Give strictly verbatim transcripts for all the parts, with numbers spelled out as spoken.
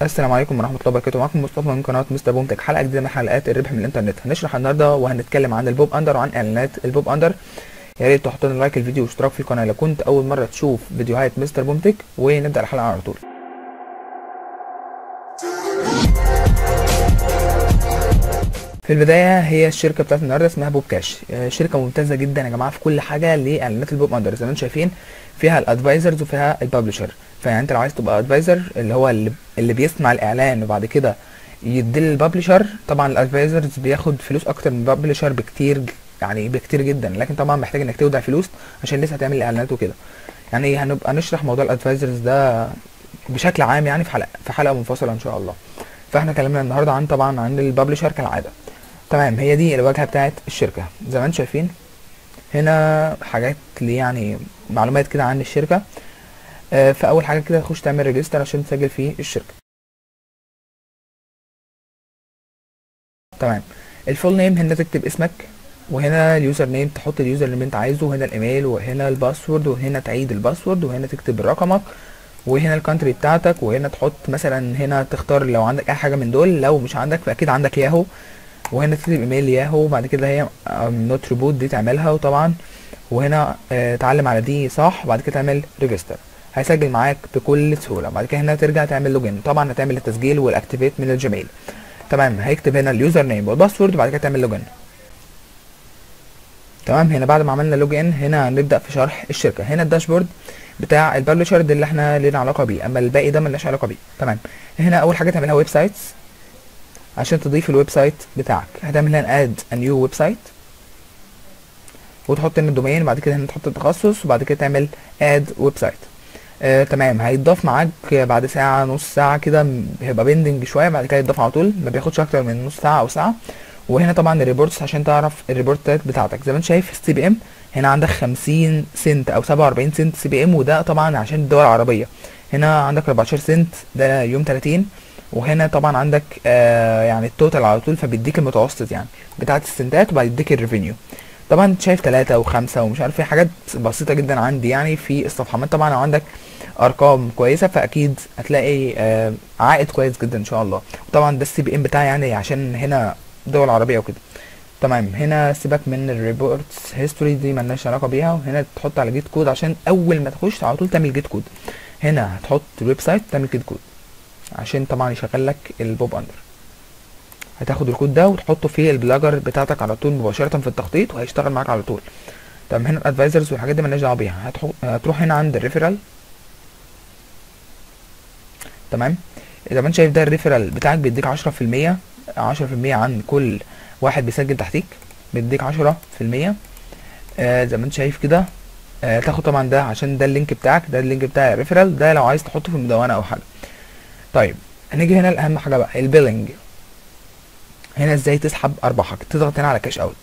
السلام عليكم ورحمة الله وبركاته. معاكم مصطفى من قناة مستر بومتك، حلقة جديدة من حلقات الربح من الإنترنت. هنشرح النهاردة وهنتكلم عن البوب أندر وعن إعلانات البوب أندر. يا ريت تحط لنا لايك الفيديو واشتراك في القناة لو كنت أول مرة تشوف فيديوهات مستر بومتك، ونبدأ الحلقة على طول. في البداية هي الشركة بتاعت النهاردة اسمها بوب كاش، شركة ممتازة جدا يا جماعة في كل حاجة لإعلانات البوب أندر. زي ما انتم شايفين فيها الادفايزرز وفيها الببلشر. فيعني انت لو عايز تبقى ادفايزر اللي هو اللي, اللي بيسمع الإعلان وبعد كده يدي للببلشر، طبعا الادفايزرز بياخد فلوس أكتر من الببلشر بكتير، يعني بكتير جدا، لكن طبعا محتاج انك تودع فلوس عشان لسه هتعمل الإعلانات وكده. يعني هنبقى نشرح موضوع الادفايزرز ده بشكل عام يعني في حلقة في حلقة منفصلة إن شاء الله. فاحنا كلامنا النهارده عن طبعا عن الببلشر كالعادة. تمام، هي دي الواجهه بتاعت الشركه زي ما انتم شايفين. هنا حاجات اللي يعني معلومات كده عن الشركه. آه فاول حاجه كده تخش تعمل ريجستر عشان تسجل في الشركه. تمام، الفول نيم هنا تكتب اسمك، وهنا اليوزر نيم تحط اليوزر اللي انت عايزه، وهنا الايميل، وهنا الباسورد، وهنا تعيد الباسورد، وهنا تكتب رقمك، وهنا الكونتري بتاعتك، وهنا تحط مثلا هنا تختار لو عندك اي حاجه من دول، لو مش عندك فاكيد عندك ياهو، وهنا تكتب ايميل ياهو، وبعد كده هي نوت ريبوت دي تعملها، وطبعا وهنا آه تعلم على دي صح، وبعد كده تعمل ريجستر هيسجل معاك بكل سهوله. بعد كده هنا ترجع تعمل لوجن، طبعا هتعمل التسجيل والاكتيفيت من الجيميل. تمام، هيكتب هنا اليوزر نيم والباسورد وبعد كده تعمل لوجن. تمام، هنا بعد ما عملنا لوجن هنا هنبدا في شرح الشركه. هنا الداشبورد بتاع الببلشر ده اللي احنا لينا علاقه بيه، اما الباقي ده ملناش علاقه بيه. تمام، هنا اول حاجه تعملها ويب سايتس عشان تضيف الويب سايت بتاعك. هتعمل هنا اد ا نيو ويب سايت وتحط هنا الدومين، وبعد كده هنا تحط التخصص، وبعد كده تعمل اد ويب سايت. آه تمام، هيتضاف معاك بعد ساعه نص ساعه كده، هيبقى بيندنج شويه، بعد كده يتضاف على طول، ما بياخدش اكتر من نص ساعه او ساعه. وهنا طبعا الريبورتس عشان تعرف الريبورتات بتاعتك. زي ما انت شايف السي بي ام هنا عندك خمسين سنت او سبعة واربعين سنت سي بي ام، وده طبعا عشان الدول العربيه. هنا عندك اربعتاشر سنت ده يوم تلاتين، وهنا طبعا عندك آه يعني التوتال على طول، فبيديك المتوسط يعني بتاعت السنتات، وبعد يديك الريفينيو. طبعا انت شايف تلاتة وخمسة ومش عارف ايه، حاجات بسيطة جدا عندي يعني في الصفحات. طبعا لو عندك ارقام كويسة فاكيد هتلاقي آه عائد كويس جدا ان شاء الله. وطبعا ده السي بي ام بتاعي يعني عشان هنا دول عربية وكده. تمام، هنا سيبك من الريبورتس هيستوري دي ملناش علاقة بيها، وهنا تحط على جيت كود عشان اول ما تخش على طول تعمل جيت كود. هنا هتحط الويب سايت تعمل جيت كود عشان طبعا يشغل لك البوب اندر. هتاخد الكود ده وتحطه في البلاجر بتاعتك على طول مباشره في التخطيط، وهيشتغل معاك على طول. طب هنا الادفايزرز والحاجات دي مالناش دعوه بيها. هتروح هنا عند الريفرال. تمام، زي ما انت شايف ده الريفرال بتاعك بيديك عشرة في المية عشرة في المية عن كل واحد بيسجل تحتيك، بيديك عشرة في المية. آه زي ما انت شايف كده. آه تاخد طبعا ده عشان ده اللينك بتاعك، ده اللينك بتاع الريفرال ده لو عايز تحطه في المدونه او حاجه. طيب هنيجي هنا لاهم حاجه بقى، البيلنج. هنا ازاي تسحب ارباحك. تضغط هنا على كاش اوت.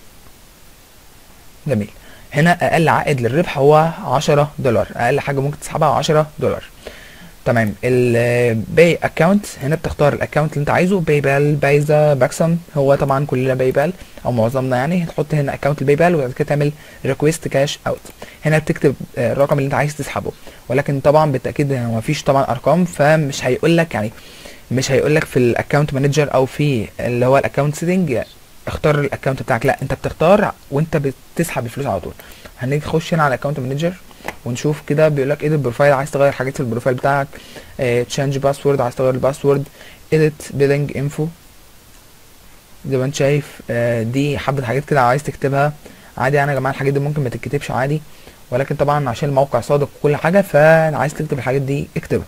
جميل، هنا اقل عائد للربح هو عشرة دولار، اقل حاجه ممكن تسحبها عشرة دولار. تمام، الباي اكونت هنا بتختار الاكونت اللي انت عايزه، باي بال، بايزا، باكسون، هو طبعا كلنا باي بال او معظمنا يعني. هتحط هنا اكونت الباي بال وبعد كده تعمل ريكويست كاش اوت. هنا بتكتب الرقم اللي انت عايز تسحبه، ولكن طبعا بالتاكيد هو مفيش طبعا ارقام، فمش هيقول لك يعني مش هيقول لك في الاكونت مانجر او في اللي هو الاكونت سيتنج اختار الاكونت بتاعك، لا انت بتختار وانت بتسحب الفلوس على طول. هنيجي نخش هنا على الاكونت مانجر ونشوف كده، بيقول لك ايديت بروفايل، عايز تغير حاجات في البروفايل بتاعك، تشينج باسورد عايز تغير الباسورد، ايديت بيلنج انفو. زي ما انت شايف اه دي حبه حاجات كده عايز تكتبها عادي يعني يا جماعه. الحاجات دي ممكن ما تتكتبش عادي، ولكن طبعا عشان الموقع صادق وكل حاجه فعايز تكتب الحاجات دي اكتبها.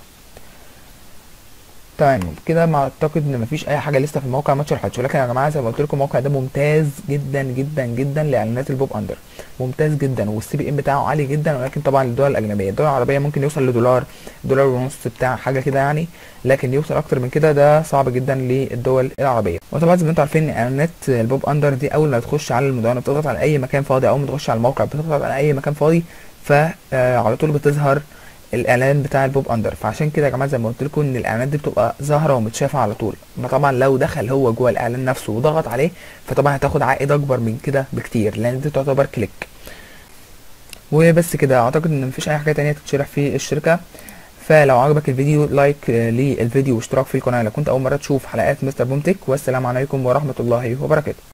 تمام كده، ما اعتقد ان مفيش اي حاجه لسه في الموقع ما اتشرحتش، ولكن يا جماعه زي ما قلت لكم الموقع ده ممتاز جدا جدا جدا لاعلانات البوب اندر، ممتاز جدا، والسي بي ام بتاعه عالي جدا. ولكن طبعا للدول الاجنبيه، الدول العربيه ممكن يوصل لدولار، دولار ونص بتاع حاجه كده يعني، لكن يوصل اكتر من كده ده صعب جدا للدول العربيه. وطبعا زي ما انتم عارفين ان اعلانات البوب اندر دي اول ما تخش على المدونه بتضغط على اي مكان فاضي، اول ما تخش على الموقع بتضغط على اي مكان فاضي، فعلى طول بتظهر الاعلان بتاع البوب اندر. فعشان كده يا جماعه زي ما قلت لكم ان الاعلانات دي بتبقى ظاهره ومتشافه على طول. طبعا لو دخل هو جوه الاعلان نفسه وضغط عليه فطبعا هتاخد عائد اكبر من كده بكتير، لان دي تعتبر كليك. وبس كده، اعتقد ان مفيش اي حاجه تانية تتشرح في الشركه. فلو عجبك الفيديو لايك آه، للفيديو واشتراك في القناه لو كنت اول مره تشوف حلقات مستر بومتك. والسلام عليكم ورحمه الله وبركاته.